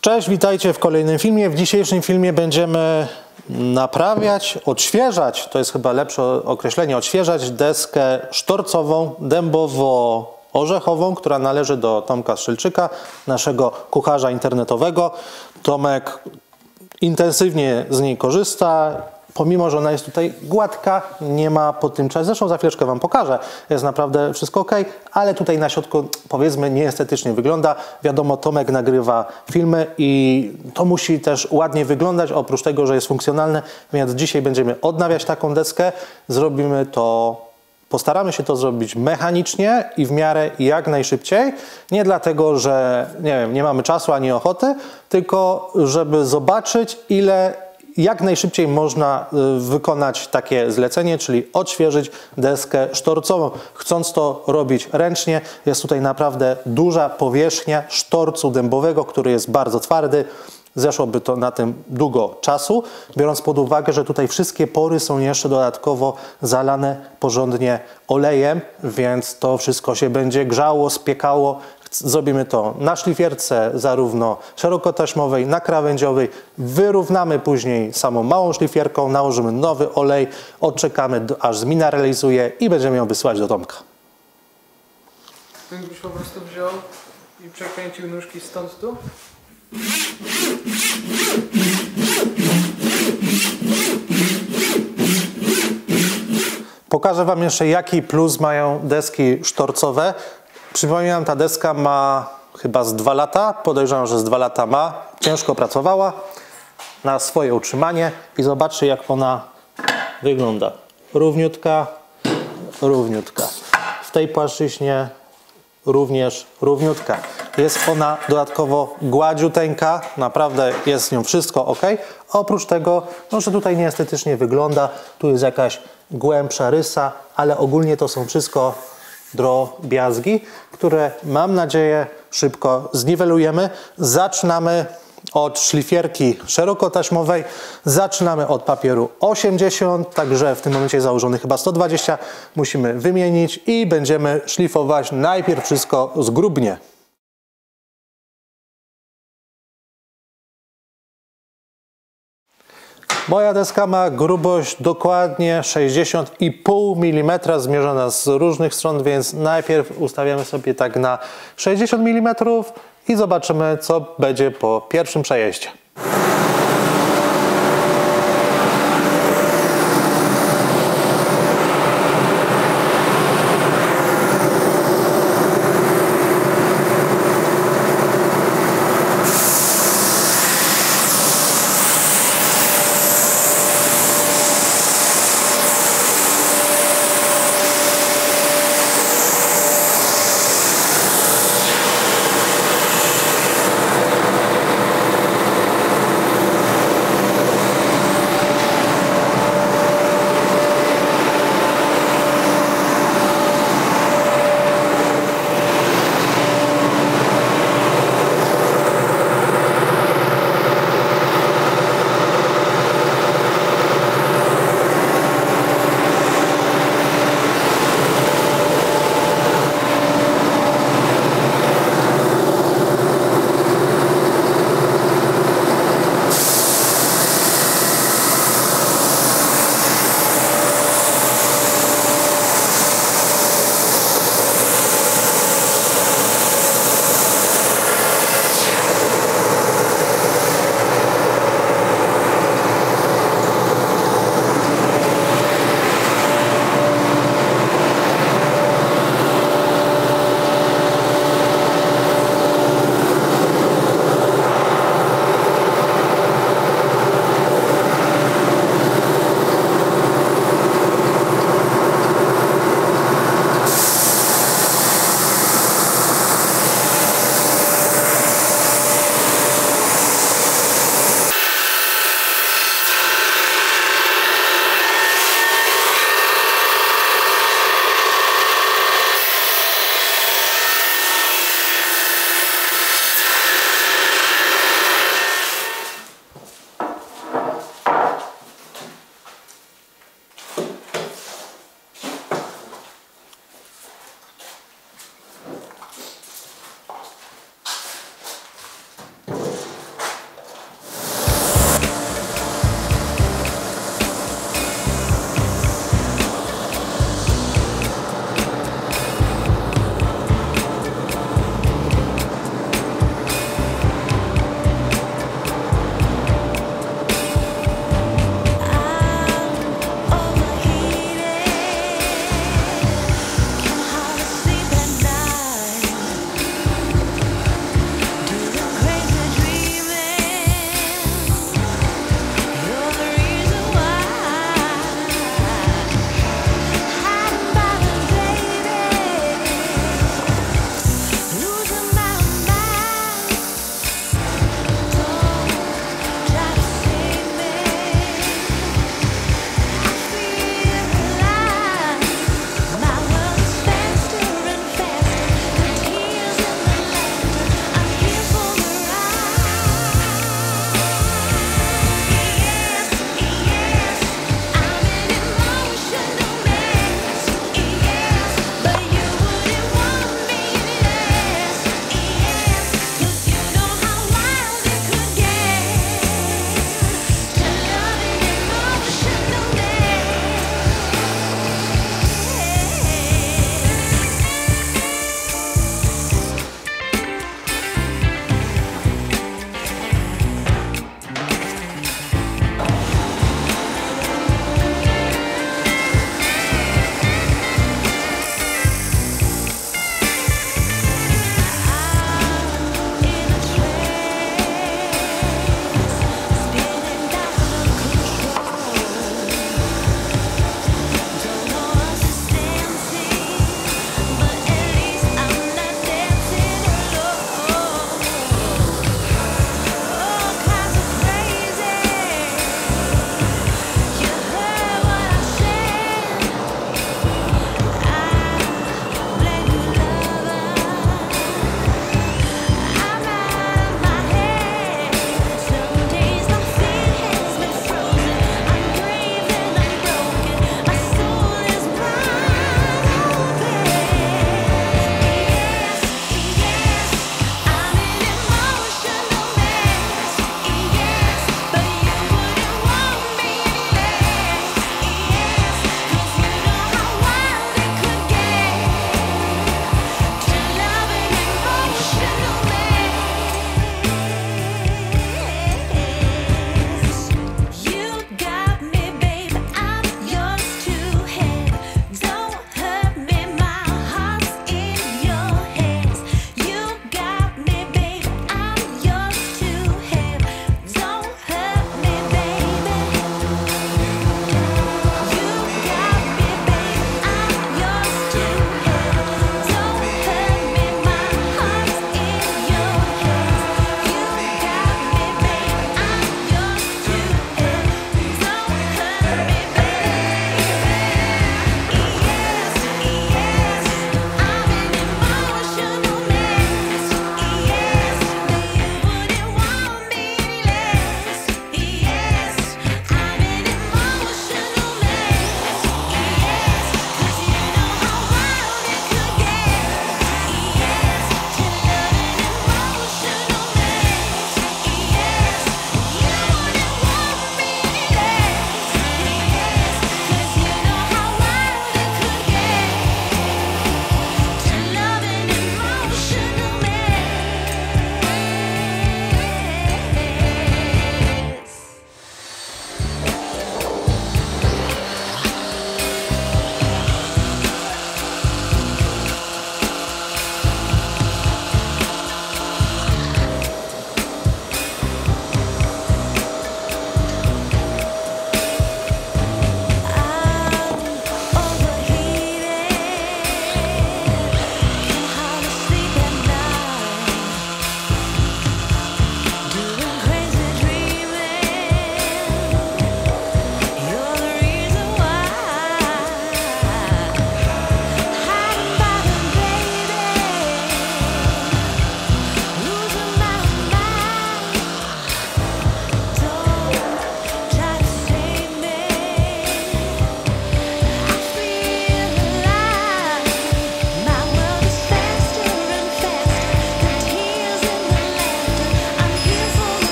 Cześć, witajcie w kolejnym filmie. W dzisiejszym filmie będziemy naprawiać, odświeżać, to jest chyba lepsze określenie, odświeżać deskę sztorcową, dębowo-orzechową, która należy do Tomka Strzelczyka, naszego kucharza internetowego. Tomek intensywnie z niej korzysta. Pomimo że ona jest tutaj gładka, nie ma pod tym czasu. Zresztą za chwileczkę Wam pokażę. Jest naprawdę wszystko ok, ale tutaj na środku, powiedzmy, nieestetycznie wygląda. Wiadomo, Tomek nagrywa filmy i to musi też ładnie wyglądać, oprócz tego, że jest funkcjonalne. Więc dzisiaj będziemy odnawiać taką deskę. Zrobimy to, postaramy się to zrobić mechanicznie i w miarę jak najszybciej. Nie dlatego, że nie wiem, nie mamy czasu ani ochoty, tylko żeby zobaczyć, jak najszybciej można wykonać takie zlecenie, czyli odświeżyć deskę sztorcową. Chcąc to robić ręcznie, jest tutaj naprawdę duża powierzchnia sztorcu dębowego, który jest bardzo twardy. Zeszłoby to na tym długo czasu, biorąc pod uwagę, że tutaj wszystkie pory są jeszcze dodatkowo zalane porządnie olejem, więc to wszystko się będzie grzało, spiekało. Zrobimy to na szlifierce, zarówno szerokotaśmowej, na krawędziowej. Wyrównamy później samą małą szlifierką, nałożymy nowy olej, odczekamy, aż zmineralizuje i będziemy ją wysyłać do Tomka. Byś po prostu wziął i przekręcił nóżki stąd tu? Pokażę Wam jeszcze, jaki plus mają deski sztorcowe. Przypominam, ta deska ma chyba z 2 lata, podejrzewam, że z 2 lata ma. Ciężko pracowała na swoje utrzymanie i zobaczcie, jak ona wygląda. Równiutka, równiutka. W tej płaszczyźnie również równiutka. Jest ona dodatkowo gładziuteńka, naprawdę jest z nią wszystko ok. Oprócz tego, no, że tutaj nieestetycznie wygląda, tu jest jakaś głębsza rysa, ale ogólnie to są wszystko drobiazgi, które mam nadzieję szybko zniwelujemy. Zaczynamy od szlifierki szerokotaśmowej, zaczynamy od papieru 80, także w tym momencie założony chyba 120, musimy wymienić i będziemy szlifować najpierw wszystko zgrubnie. Moja deska ma grubość dokładnie 60,5 mm, zmierzona z różnych stron, więc najpierw ustawiamy sobie tak na 60 mm i zobaczymy, co będzie po pierwszym przejeździe.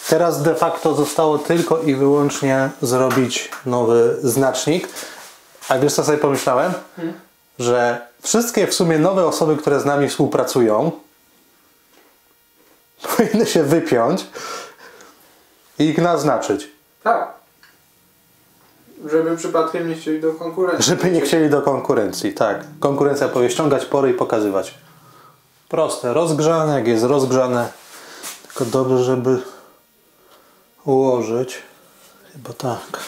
Teraz de facto zostało tylko i wyłącznie zrobić nowy znacznik. A wiesz co sobie pomyślałem? Że wszystkie w sumie nowe osoby, które z nami współpracują, powinny się wypiąć i ich naznaczyć. Tak. Żeby przypadkiem nie chcieli do konkurencji. Żeby nie chcieli do konkurencji, tak. Konkurencja powie ściągać pory i pokazywać. Proste, rozgrzane, jak jest rozgrzane. Tylko dobrze, żeby ułożyć. Chyba tak.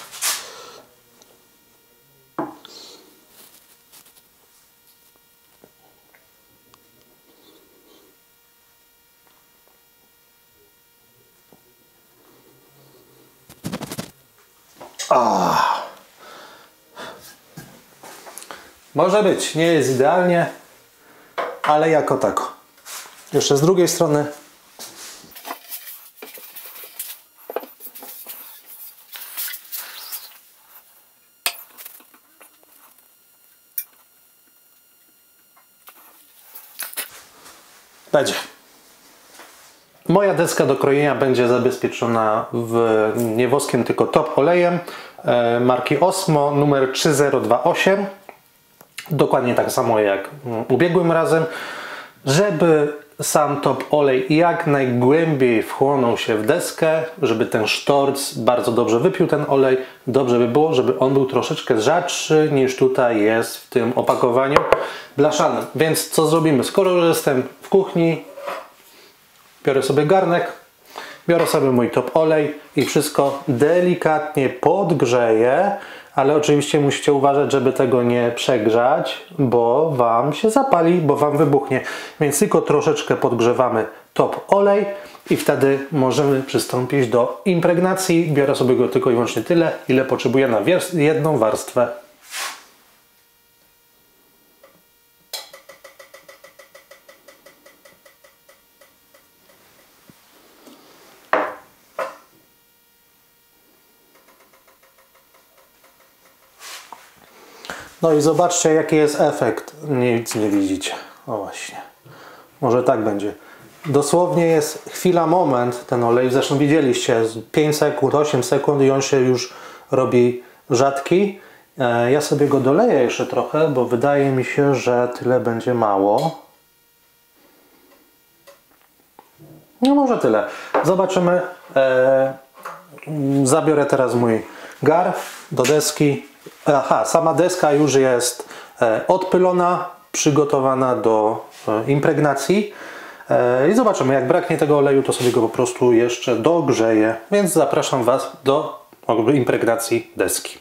Może być, nie jest idealnie, ale jako tako. Jeszcze z drugiej strony. Będzie. Moja deska do krojenia będzie zabezpieczona nie woskiem, tylko top olejem marki Osmo numer 3028. Dokładnie tak samo jak ubiegłym razem. Żeby sam top olej jak najgłębiej wchłonął się w deskę, żeby ten sztorc bardzo dobrze wypił ten olej, dobrze by było, żeby on był troszeczkę rzadszy niż tutaj jest w tym opakowaniu blaszanym. Więc co zrobimy? Skoro już jestem w kuchni, biorę sobie garnek, biorę sobie mój top olej i wszystko delikatnie podgrzeję, ale oczywiście musicie uważać, żeby tego nie przegrzać, bo Wam się zapali, bo Wam wybuchnie. Więc tylko troszeczkę podgrzewamy top olej i wtedy możemy przystąpić do impregnacji. Biorę sobie go tylko i wyłącznie tyle, ile potrzebuję na jedną warstwę. No i zobaczcie, jaki jest efekt. Nic nie widzicie. O właśnie. Może tak będzie. Dosłownie jest chwila, moment ten olej. Zresztą widzieliście 5 sekund, 8 sekund i on się już robi rzadki. Ja sobie go doleję jeszcze trochę, bo wydaje mi się, że tyle będzie mało. No może tyle. Zobaczymy. Zabiorę teraz mój gar do deski. Aha, sama deska już jest odpylona, przygotowana do impregnacji. I zobaczymy, jak braknie tego oleju, to sobie go po prostu jeszcze dogrzeję. Więc zapraszam Was do impregnacji deski.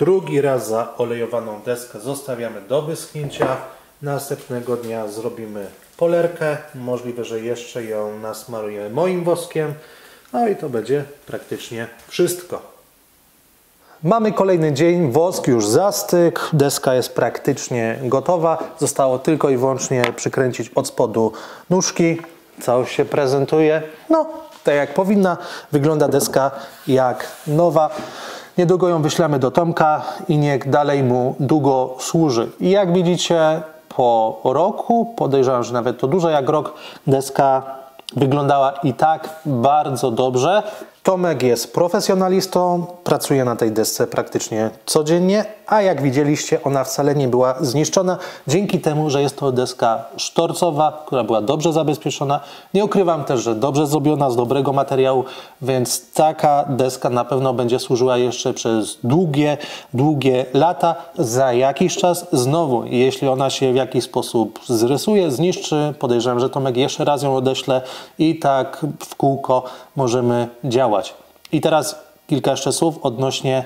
drugi raz zaolejowaną deskę zostawiamy do wyschnięcia. Następnego dnia zrobimy polerkę. Możliwe, że jeszcze ją nasmarujemy moim woskiem. No i to będzie praktycznie wszystko. Mamy kolejny dzień, wosk już zastygł, deska jest praktycznie gotowa. Zostało tylko i wyłącznie przykręcić od spodu nóżki. Całość się prezentuje, no tak jak powinna. Wygląda deska jak nowa. Niedługo ją wyślemy do Tomka i niech dalej mu długo służy. I jak widzicie, po roku, podejrzewam, że nawet to dłużej jak rok, deska wyglądała i tak bardzo dobrze. Tomek jest profesjonalistą, pracuje na tej desce praktycznie codziennie, a jak widzieliście, ona wcale nie była zniszczona, dzięki temu, że jest to deska sztorcowa, która była dobrze zabezpieczona. Nie ukrywam też, że dobrze zrobiona, z dobrego materiału, więc taka deska na pewno będzie służyła jeszcze przez długie lata. Za jakiś czas znowu, jeśli ona się w jakiś sposób zrysuje, zniszczy, podejrzewam, że Tomek jeszcze raz ją odeśle i tak w kółko możemy działać. I teraz kilka jeszcze słów odnośnie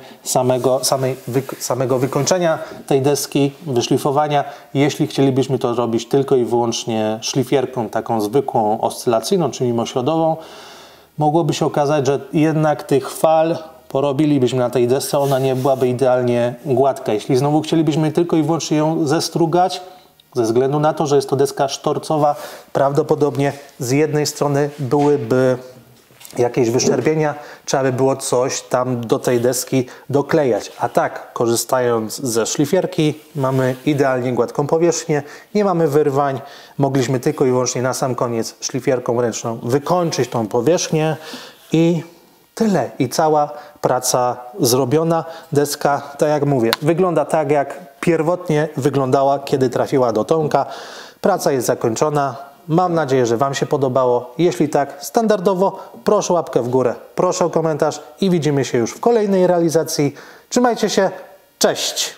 samego wykończenia tej deski, wyszlifowania. Jeśli chcielibyśmy to robić tylko i wyłącznie szlifierką taką zwykłą, oscylacyjną czy mimośrodową, mogłoby się okazać, że jednak tych fal porobilibyśmy na tej desce, ona nie byłaby idealnie gładka. Jeśli znowu chcielibyśmy tylko i wyłącznie ją zestrugać, ze względu na to, że jest to deska sztorcowa, prawdopodobnie z jednej strony byłyby jakieś wyszczerbienia, trzeba by było coś tam do tej deski doklejać. A tak, korzystając ze szlifierki, mamy idealnie gładką powierzchnię, nie mamy wyrwań. Mogliśmy tylko i wyłącznie na sam koniec szlifierką ręczną wykończyć tą powierzchnię i tyle. I cała praca zrobiona. Deska, tak jak mówię, wygląda tak, jak pierwotnie wyglądała, kiedy trafiła do Tomka. Praca jest zakończona. Mam nadzieję, że Wam się podobało. Jeśli tak, standardowo proszę łapkę w górę, proszę o komentarz i widzimy się już w kolejnej realizacji. Trzymajcie się, cześć!